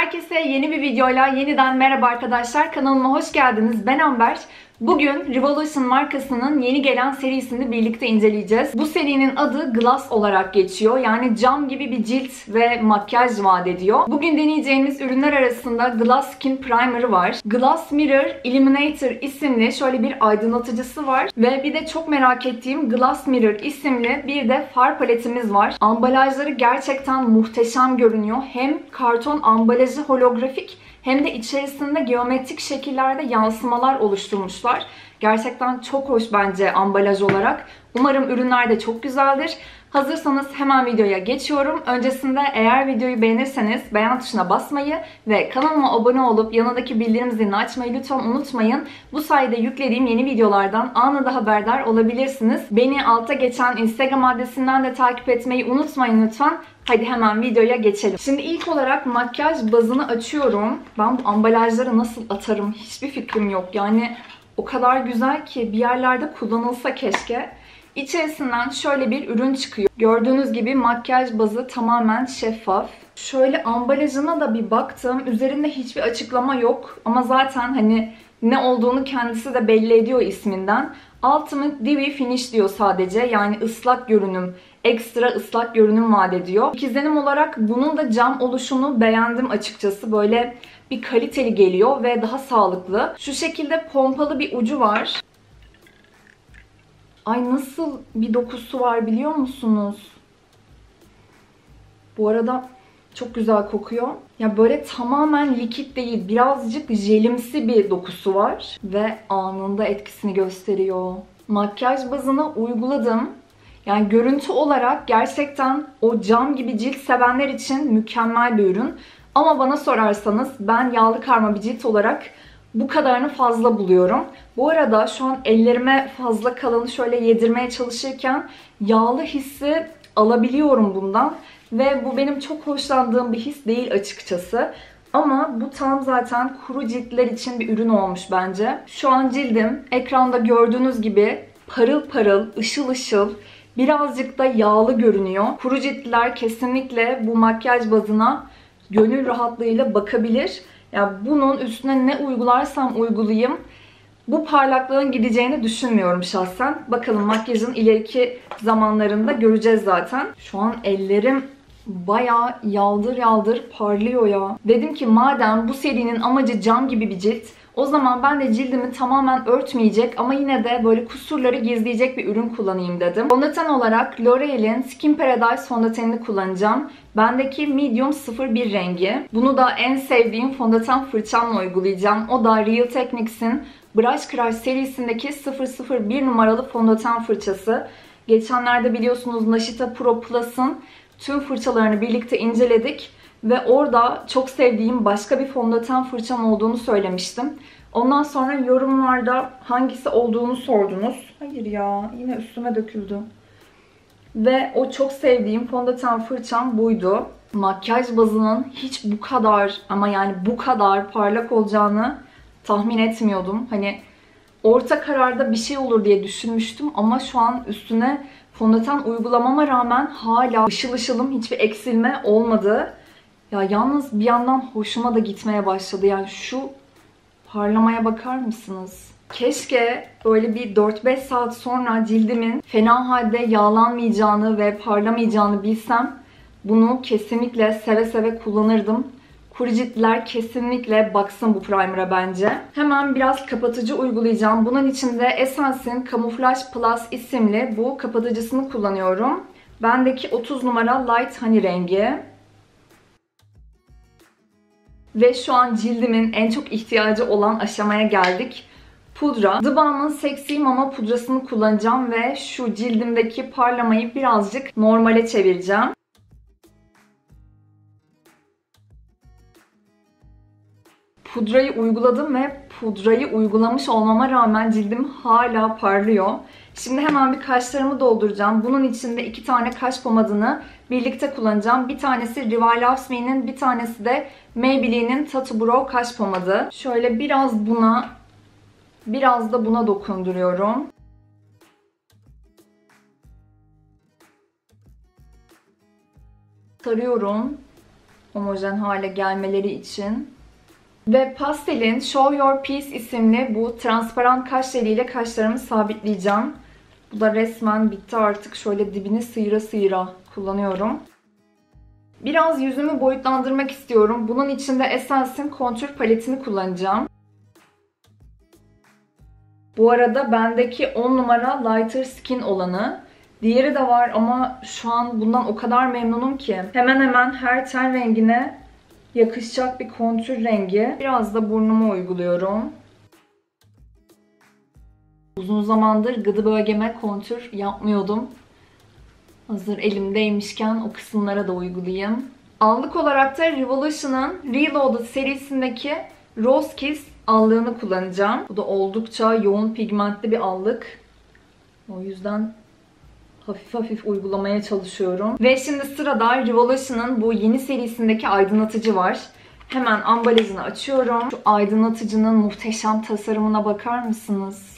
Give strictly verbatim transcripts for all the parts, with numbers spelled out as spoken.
Herkese yeni bir videoyla yeniden merhaba arkadaşlar. Kanalıma hoş geldiniz. Ben Amber. Bugün Revolution markasının yeni gelen serisini birlikte inceleyeceğiz. Bu serinin adı Gloss olarak geçiyor. Yani cam gibi bir cilt ve makyaj vaat ediyor. Bugün deneyeceğimiz ürünler arasında Gloss Skin Primer'ı var. Gloss Mirror Illuminator isimli şöyle bir aydınlatıcısı var. Ve bir de çok merak ettiğim Gloss Mirror isimli bir de far paletimiz var. Ambalajları gerçekten muhteşem görünüyor. Hem karton ambalajı holografik hem de içerisinde geometrik şekillerde yansımalar oluşturmuşlar. Gerçekten çok hoş bence ambalaj olarak. Umarım ürünler de çok güzeldir. Hazırsanız hemen videoya geçiyorum. Öncesinde eğer videoyu beğenirseniz beğen tuşuna basmayı ve kanalıma abone olup yanındaki bildirim zilini açmayı lütfen unutmayın. Bu sayede yüklediğim yeni videolardan anında haberdar olabilirsiniz. Beni altta geçen Instagram adresinden de takip etmeyi unutmayın lütfen. Hadi hemen videoya geçelim. Şimdi ilk olarak makyaj bazını açıyorum. Ben bu ambalajları nasıl atarım hiçbir fikrim yok. Yani o kadar güzel ki bir yerlerde kullanılsa keşke. İçerisinden şöyle bir ürün çıkıyor. Gördüğünüz gibi makyaj bazı tamamen şeffaf. Şöyle ambalajına da bir baktım. Üzerinde hiçbir açıklama yok. Ama zaten hani ne olduğunu kendisi de belli ediyor isminden. Ultimate Dewy Finish diyor sadece. Yani ıslak görünüm, ekstra ıslak görünüm vaat ediyor. İlk izlenim olarak bunun da cam oluşunu beğendim açıkçası. Böyle bir kaliteli geliyor ve daha sağlıklı. Şu şekilde pompalı bir ucu var. Ay nasıl bir dokusu var biliyor musunuz? Bu arada çok güzel kokuyor. Ya böyle tamamen likit değil, birazcık jelimsi bir dokusu var. Ve anında etkisini gösteriyor. Makyaj bazına uyguladım. Yani görüntü olarak gerçekten o cam gibi cilt sevenler için mükemmel bir ürün. Ama bana sorarsanız ben yağlı karma bir cilt olarak bu kadarını fazla buluyorum. Bu arada şu an ellerime fazla kalanı şöyle yedirmeye çalışırken yağlı hissi alabiliyorum bundan. Ve bu benim çok hoşlandığım bir his değil açıkçası. Ama bu tam zaten kuru ciltler için bir ürün olmuş bence. Şu an cildim ekranda gördüğünüz gibi parıl parıl, ışıl ışıl, birazcık da yağlı görünüyor. Kuru ciltliler kesinlikle bu makyaj bazına gönül rahatlığıyla bakabilir. Ya bunun üstüne ne uygularsam uygulayayım bu parlaklığın gideceğini düşünmüyorum şahsen. Bakalım makyajın ileriki zamanlarında göreceğiz zaten. Şu an ellerim bayağı yaldır yaldır parlıyor ya. Dedim ki madem bu serinin amacı cam gibi bir cilt, o zaman ben de cildimi tamamen örtmeyecek ama yine de böyle kusurları gizleyecek bir ürün kullanayım dedim. Fondöten olarak L'Oreal'in Skin Paradise fondötenini kullanacağım. Bendeki Medium sıfır bir rengi. Bunu da en sevdiğim fondöten fırçamla uygulayacağım. O da Real Techniques'in Brush Crush serisindeki sıfır sıfır bir numaralı fondöten fırçası. Geçenlerde biliyorsunuz Nashita Pro Plus'ın tüm fırçalarını birlikte inceledik. Ve orada çok sevdiğim başka bir fondöten fırçam olduğunu söylemiştim. Ondan sonra yorumlarda hangisi olduğunu sordunuz. Hayır ya, yine üstüme döküldü. Ve o çok sevdiğim fondöten fırçam buydu. Makyaj bazının hiç bu kadar ama yani bu kadar parlak olacağını tahmin etmiyordum. Hani orta kararda bir şey olur diye düşünmüştüm ama şu an üstüne fondöten uygulamama rağmen hala ışıl ışılım, hiçbir eksilme olmadı. Ya yalnız bir yandan hoşuma da gitmeye başladı. Yani şu parlamaya bakar mısınız? Keşke böyle bir dört beş saat sonra cildimin fena halde yağlanmayacağını ve parlamayacağını bilsem bunu kesinlikle seve seve kullanırdım. Kuru ciltliler kesinlikle baksın bu primer'a bence. Hemen biraz kapatıcı uygulayacağım. Bunun için de Essence'in Camouflage Plus isimli bu kapatıcısını kullanıyorum. Bendeki otuz numara Light Honey rengi. Ve şu an cildimin en çok ihtiyacı olan aşamaya geldik. Pudra. The Balm'ın Sexy Mama pudrasını kullanacağım ve şu cildimdeki parlamayı birazcık normale çevireceğim. Pudrayı uyguladım ve pudrayı uygulamış olmama rağmen cildim hala parlıyor. Şimdi hemen bir kaşlarımı dolduracağım. Bunun için de iki tane kaş pomadını birlikte kullanacağım. Bir tanesi Rival Love bir tanesi de Maybelline'in Tattoo Brow kaş pomadı. Şöyle biraz buna, biraz da buna dokunduruyorum. Sarıyorum. homojen hale gelmeleri için. Ve pastelin Show Your Piece isimli bu transparan kaş jeliyle kaşlarımı sabitleyeceğim. Bu da resmen bitti artık. Şöyle dibini sıyıra sıyıra kullanıyorum. Biraz yüzümü boyutlandırmak istiyorum. Bunun için de Essence'in kontür paletini kullanacağım. Bu arada bendeki on numara Lighter Skin olanı. Diğeri de var ama şu an bundan o kadar memnunum ki. Hemen hemen her ten rengine yakışacak bir kontür rengi. Biraz da burnuma uyguluyorum. Uzun zamandır gıdı bölgeme kontür yapmıyordum. Hazır elimdeymişken o kısımlara da uygulayayım. Allık olarak da Revolution'ın Reloaded serisindeki Rose Kiss allığını kullanacağım. Bu da oldukça yoğun pigmentli bir allık. O yüzden hafif hafif uygulamaya çalışıyorum. Ve şimdi sırada Revolution'ın bu yeni serisindeki aydınlatıcı var. Hemen ambalajını açıyorum. Şu aydınlatıcının muhteşem tasarımına bakar mısınız?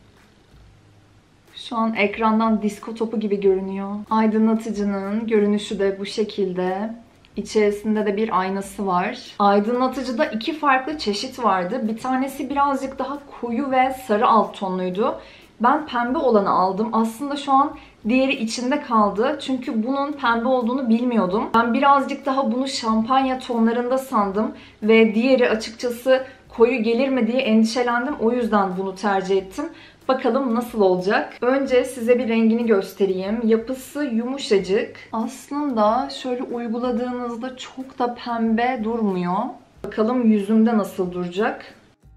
Şu an ekrandan disko topu gibi görünüyor. Aydınlatıcının görünüşü de bu şekilde. İçerisinde de bir aynası var. Aydınlatıcıda iki farklı çeşit vardı. Bir tanesi birazcık daha koyu ve sarı alt tonluydu. Ben pembe olanı aldım. Aslında şu an diğeri içinde kaldı. Çünkü bunun pembe olduğunu bilmiyordum. Ben birazcık daha bunu şampanya tonlarında sandım. Ve diğeri açıkçası koyu gelir mi diye endişelendim. O yüzden bunu tercih ettim. Bakalım nasıl olacak. Önce size bir rengini göstereyim. Yapısı yumuşacık. Aslında şöyle uyguladığınızda çok da pembe durmuyor. Bakalım yüzümde nasıl duracak.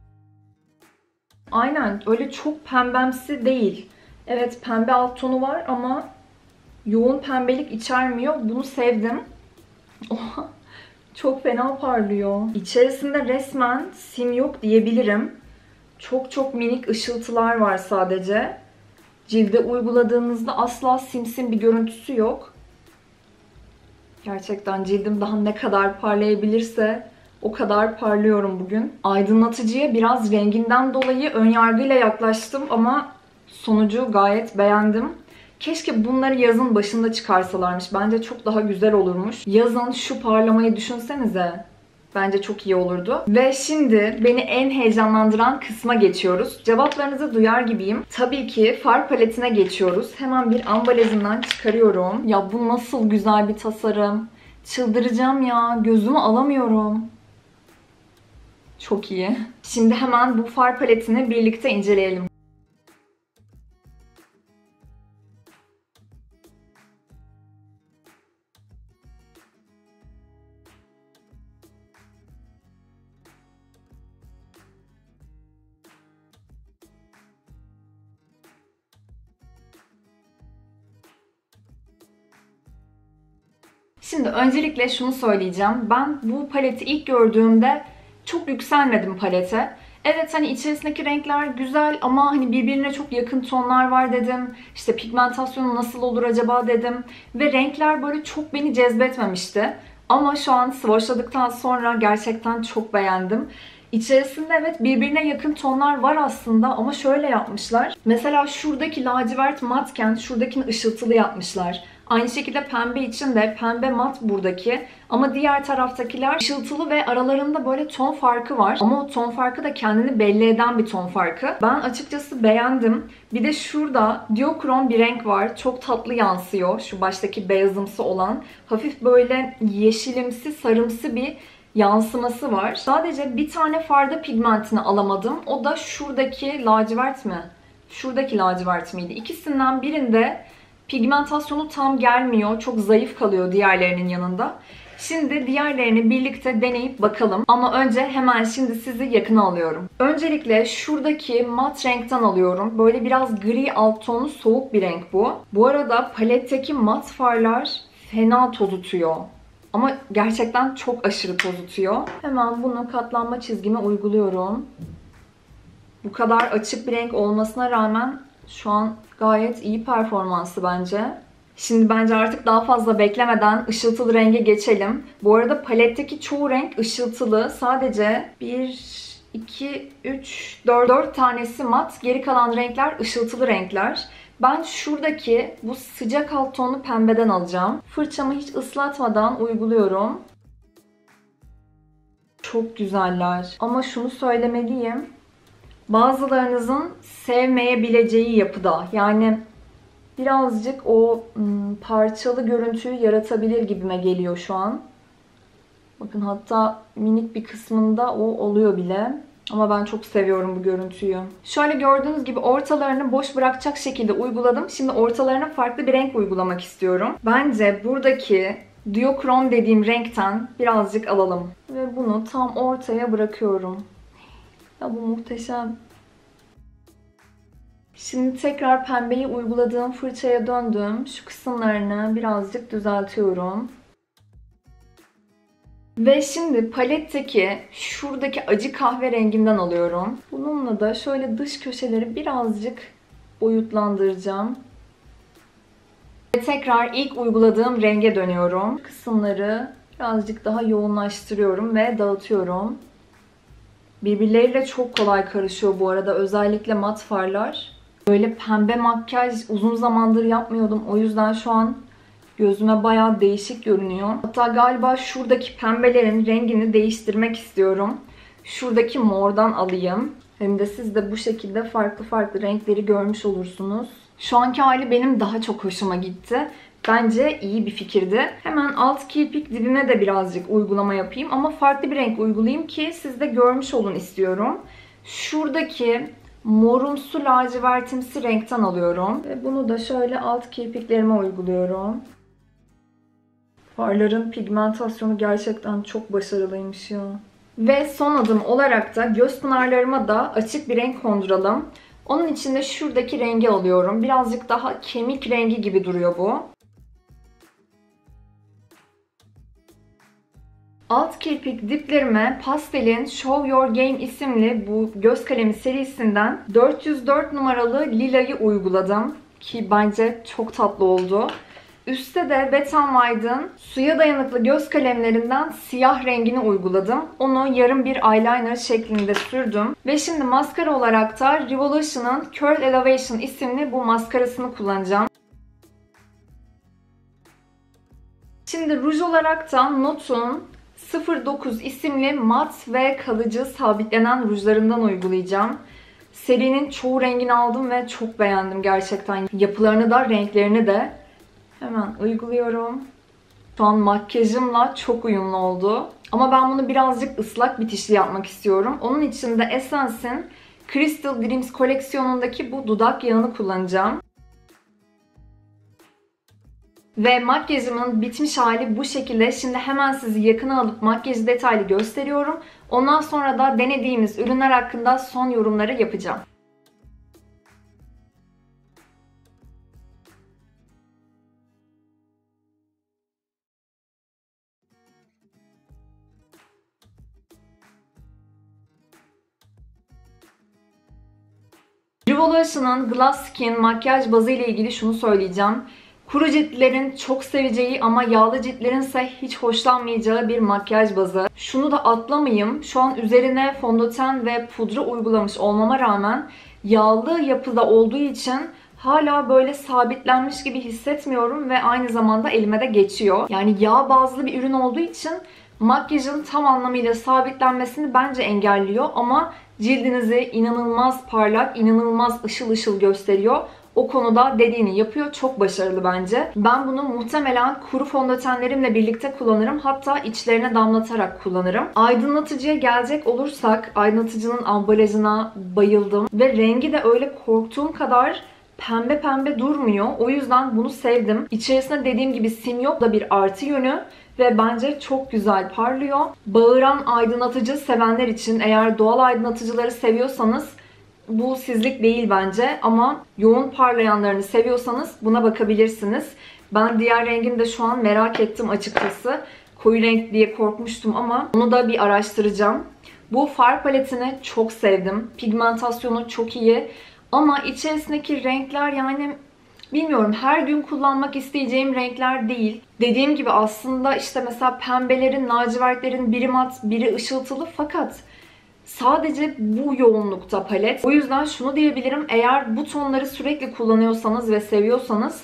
Aynen öyle çok pembemsi değil. Evet pembe alt tonu var ama yoğun pembelik içermiyor. Bunu sevdim. Oha, çok fena parlıyor. İçerisinde resmen sim yok diyebilirim. Çok çok minik ışıltılar var sadece. Cilde uyguladığınızda asla simsim bir görüntüsü yok. Gerçekten cildim daha ne kadar parlayabilirse o kadar parlıyorum bugün. Aydınlatıcıya biraz renginden dolayı önyargıyla yaklaştım ama sonucu gayet beğendim. Keşke bunları yazın başında çıkarsalarmış. Bence çok daha güzel olurmuş. Yazın şu parlamayı düşünsenize. Bence çok iyi olurdu. Ve şimdi beni en heyecanlandıran kısma geçiyoruz. Cevaplarınızı duyar gibiyim. Tabii ki far paletine geçiyoruz. Hemen bir ambalajından çıkarıyorum. Ya bu nasıl güzel bir tasarım. Çıldıracağım ya. Gözümü alamıyorum. Çok iyi. Şimdi hemen bu far paletini birlikte inceleyelim. Şimdi öncelikle şunu söyleyeceğim. Ben bu paleti ilk gördüğümde çok yükselmedim palete. Evet hani içerisindeki renkler güzel ama hani birbirine çok yakın tonlar var dedim. İşte pigmentasyonu nasıl olur acaba dedim. Ve renkler böyle çok beni cezbetmemişti. Ama şu an swatchladıktan sonra gerçekten çok beğendim. İçerisinde evet birbirine yakın tonlar var aslında ama şöyle yapmışlar. Mesela şuradaki lacivert matken şuradakini ışıltılı yapmışlar. Aynı şekilde pembe için de pembe mat buradaki ama diğer taraftakiler ışıltılı ve aralarında böyle ton farkı var. Ama o ton farkı da kendini belli eden bir ton farkı. Ben açıkçası beğendim. Bir de şurada diokrom bir renk var. Çok tatlı yansıyor. Şu baştaki beyazımsı olan. Hafif böyle yeşilimsi, sarımsı bir yansıması var. Sadece bir tane farda pigmentini alamadım. O da şuradaki lacivert mi? Şuradaki lacivert miydi? İkisinden birinde pigmentasyonu tam gelmiyor. Çok zayıf kalıyor diğerlerinin yanında. Şimdi diğerlerini birlikte deneyip bakalım. Ama önce hemen şimdi sizi yakına alıyorum. Öncelikle şuradaki mat renkten alıyorum. Böyle biraz gri alt tonlu soğuk bir renk bu. Bu arada paletteki mat farlar fena tozutuyor. Ama gerçekten çok aşırı tozutuyor. Hemen bunu katlanma çizgime uyguluyorum. Bu kadar açık bir renk olmasına rağmen şu an gayet iyi performansı bence. Şimdi bence artık daha fazla beklemeden ışıltılı renge geçelim. Bu arada paletteki çoğu renk ışıltılı. Sadece bir, iki, üç, dört, dört tanesi mat. Geri kalan renkler ışıltılı renkler. Ben şuradaki bu sıcak alt tonlu pembeden alacağım. Fırçamı hiç ıslatmadan uyguluyorum. çok güzeller. Ama şunu söylemeliyim. Bazılarınızın sevmeyebileceği yapıda. Yani birazcık o ım, parçalı görüntüyü yaratabilir gibime geliyor şu an. Bakın hatta minik bir kısmında o oluyor bile. Ama ben çok seviyorum bu görüntüyü. Şöyle gördüğünüz gibi ortalarını boş bırakacak şekilde uyguladım. Şimdi ortalarına farklı bir renk uygulamak istiyorum. Bence buradaki Duochrome dediğim renkten birazcık alalım. Ve bunu tam ortaya bırakıyorum. Ya bu muhteşem. Şimdi tekrar pembeyi uyguladığım fırçaya döndüm. Şu kısımlarını birazcık düzeltiyorum. Ve şimdi paletteki şuradaki acı kahverenginden alıyorum. Bununla da şöyle dış köşeleri birazcık boyutlandıracağım. Ve tekrar ilk uyguladığım renge dönüyorum. Kısımları birazcık daha yoğunlaştırıyorum ve dağıtıyorum. Birbirleriyle çok kolay karışıyor bu arada. Özellikle mat farlar. Böyle pembe makyaj uzun zamandır yapmıyordum. O yüzden şu an gözüme bayağı değişik görünüyor. Hatta galiba şuradaki pembelerin rengini değiştirmek istiyorum. Şuradaki mordan alayım. Hem de siz de bu şekilde farklı farklı renkleri görmüş olursunuz. Şu anki hali benim daha çok hoşuma gitti. Bence iyi bir fikirdi. Hemen alt kirpik dibime de birazcık uygulama yapayım. Ama farklı bir renk uygulayayım ki siz de görmüş olun istiyorum. Şuradaki morumsu lacivertimsi renkten alıyorum. Ve bunu da şöyle alt kirpiklerime uyguluyorum. Farların pigmentasyonu gerçekten çok başarılıymış ya. Ve son adım olarak da göz pınarlarıma da açık bir renk konduralım. Onun için de şuradaki rengi alıyorum. Birazcık daha kemik rengi gibi duruyor bu. Alt kirpik diplerime pastelin Show Your Game isimli bu göz kalemi serisinden dört yüz dört numaralı lilayı uyguladım. Ki bence çok tatlı oldu. Üste de Wet n Wild'ın suya dayanıklı göz kalemlerinden siyah rengini uyguladım. Onu yarım bir eyeliner şeklinde sürdüm. Ve şimdi maskara olarak da Revolution'ın Curl Elevation isimli bu maskarasını kullanacağım. Şimdi ruj olarak da Not'un sıfır dokuz isimli mat ve kalıcı sabitlenen rujlarından uygulayacağım. Serinin çoğu rengini aldım ve çok beğendim gerçekten. Yapılarını da renklerini de. Hemen uyguluyorum. Şu an makyajımla çok uyumlu oldu. Ama ben bunu birazcık ıslak bitişli yapmak istiyorum. Onun için de Essence'in Crystal Dreams koleksiyonundaki bu dudak yağını kullanacağım. Ve makyajımın bitmiş hali bu şekilde. Şimdi hemen sizi yakına alıp makyajı detaylı gösteriyorum. Ondan sonra da denediğimiz ürünler hakkında son yorumları yapacağım. Revolution'ın Glass Skin makyaj bazı ile ilgili şunu söyleyeceğim. Kuru ciltlerin çok seveceği ama yağlı ciltlerin ise hiç hoşlanmayacağı bir makyaj bazı. Şunu da atlamayayım. Şu an üzerine fondöten ve pudra uygulamış olmama rağmen yağlı yapıda olduğu için hala böyle sabitlenmiş gibi hissetmiyorum ve aynı zamanda elime de geçiyor. Yani yağ bazlı bir ürün olduğu için makyajın tam anlamıyla sabitlenmesini bence engelliyor ama cildinizi inanılmaz parlak, inanılmaz ışıl ışıl gösteriyor. O konuda dediğini yapıyor. Çok başarılı bence. Ben bunu muhtemelen kuru fondötenlerimle birlikte kullanırım. Hatta içlerine damlatarak kullanırım. Aydınlatıcıya gelecek olursak aydınlatıcının ambalajına bayıldım. Ve rengi de öyle korktuğum kadar pembe pembe durmuyor. O yüzden bunu sevdim. İçerisinde dediğim gibi sim yok da bir artı yönü. Ve bence çok güzel parlıyor. Bağıran aydınlatıcı sevenler için eğer doğal aydınlatıcıları seviyorsanız bu sizlik değil bence ama yoğun parlayanlarını seviyorsanız buna bakabilirsiniz. Ben diğer rengini de şu an merak ettim açıkçası. Koyu renk diye korkmuştum ama onu da bir araştıracağım. Bu far paletini çok sevdim. Pigmentasyonu çok iyi. Ama içerisindeki renkler yani bilmiyorum, her gün kullanmak isteyeceğim renkler değil. Dediğim gibi aslında işte mesela pembelerin, lacivertlerin biri mat, biri ışıltılı fakat sadece bu yoğunlukta palet. O yüzden şunu diyebilirim. Eğer bu tonları sürekli kullanıyorsanız ve seviyorsanız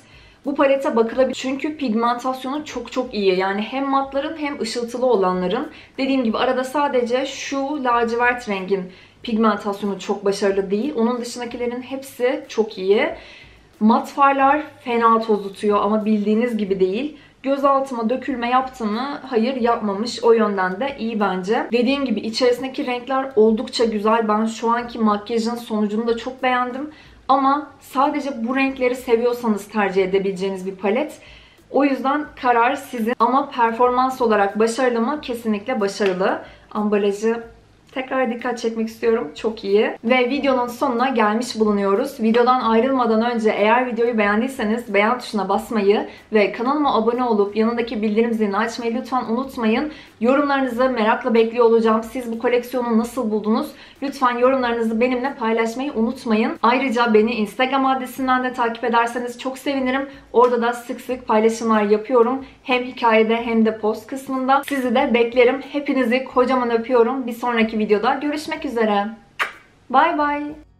bu palete bakılabilir. Çünkü pigmentasyonu çok çok iyi. Yani hem matların hem ışıltılı olanların. Dediğim gibi arada sadece şu lacivert rengin pigmentasyonu çok başarılı değil. Onun dışındakilerin hepsi çok iyi. Mat farlar fena toz tutuyor ama bildiğiniz gibi değil. Göz altıma dökülme yaptı mı? Hayır, yapmamış. O yönden de iyi bence. Dediğim gibi içerisindeki renkler oldukça güzel. Ben şu anki makyajın sonucunu da çok beğendim. Ama sadece bu renkleri seviyorsanız tercih edebileceğiniz bir palet. O yüzden karar sizin. Ama performans olarak başarılı mı? Kesinlikle başarılı. Ambalajı tekrar dikkat çekmek istiyorum. Çok iyi. Ve videonun sonuna gelmiş bulunuyoruz. Videodan ayrılmadan önce eğer videoyu beğendiyseniz beğen tuşuna basmayı ve kanalıma abone olup yanındaki bildirim zilini açmayı lütfen unutmayın. Yorumlarınızı merakla bekliyor olacağım. Siz bu koleksiyonu nasıl buldunuz? Lütfen yorumlarınızı benimle paylaşmayı unutmayın. Ayrıca beni Instagram adresinden de takip ederseniz çok sevinirim. Orada da sık sık paylaşımlar yapıyorum. Hem hikayede hem de post kısmında. Sizi de beklerim. Hepinizi kocaman öpüyorum. Bir sonraki videoda görüşmek üzere. Bye bye.